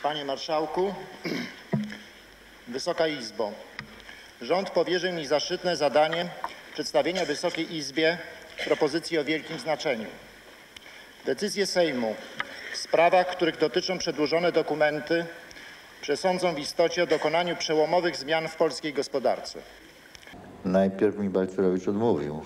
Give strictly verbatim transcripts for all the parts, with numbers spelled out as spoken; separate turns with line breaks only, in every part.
Panie Marszałku, Wysoka Izbo, rząd powierzył mi zaszczytne zadanie przedstawienia Wysokiej Izbie propozycji o wielkim znaczeniu. Decyzje Sejmu w sprawach, których dotyczą przedłożone dokumenty, przesądzą w istocie o dokonaniu przełomowych zmian w polskiej gospodarce.
Najpierw mi Balcerowicz odmówił.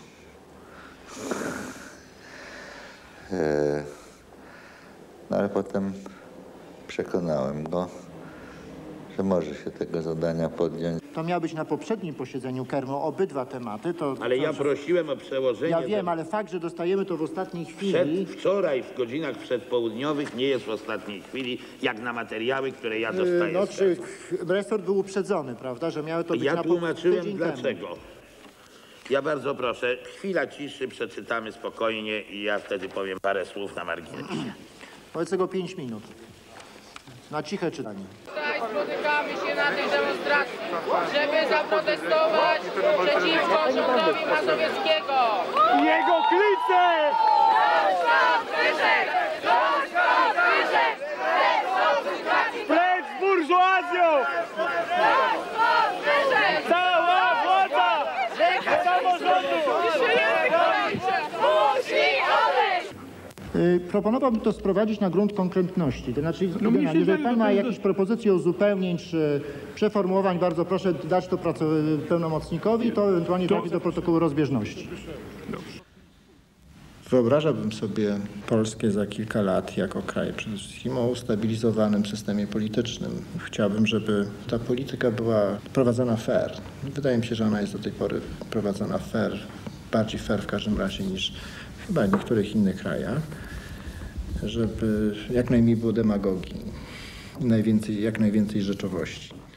No ale potem przekonałem go, że może się tego zadania podjąć.
To miało być na poprzednim posiedzeniu Kermo obydwa tematy. To,
Ale
to,
ja prosiłem o przełożenie.
Ja wiem, ale fakt, że dostajemy to w ostatniej chwili...
Przed, wczoraj w godzinach przedpołudniowych nie jest w ostatniej chwili, jak na materiały, które ja dostaję.
No, czy resort był uprzedzony, prawda, że miało to być
Ja
na
tłumaczyłem
tydzień
dlaczego.
temu.
Ja bardzo proszę, chwila ciszy, przeczytamy spokojnie i ja wtedy powiem parę słów na marginesie.
Wobec tego pięć minut. Na ciche czytanie.
Tutaj spotykamy się na tej demonstracji, żeby zaprotestować przeciwko rządowi Mazowieckiego.
Jego klice! Precz z burżuazją! Cała władza samorządu!
Yy, proponowałbym to sprowadzić na grunt konkretności. To znaczy,
No mi się
jeżeli
wydaje,
pan
że
ma
to jest-
jakieś propozycje uzupełnień czy przeformułowań, bardzo proszę dać to pracow- pełnomocnikowi, to ewentualnie trafi do protokołu rozbieżności. Wyobrażałbym sobie Polskę za kilka lat jako kraj przede wszystkim o ustabilizowanym systemie politycznym. Chciałbym, żeby ta polityka była prowadzona fair. Wydaje mi się, że ona jest do tej pory prowadzona fair, bardziej fair w każdym razie niż chyba w niektórych innych krajach. Żeby jak najmniej było demagogii, najwięcej, jak najwięcej rzeczowości.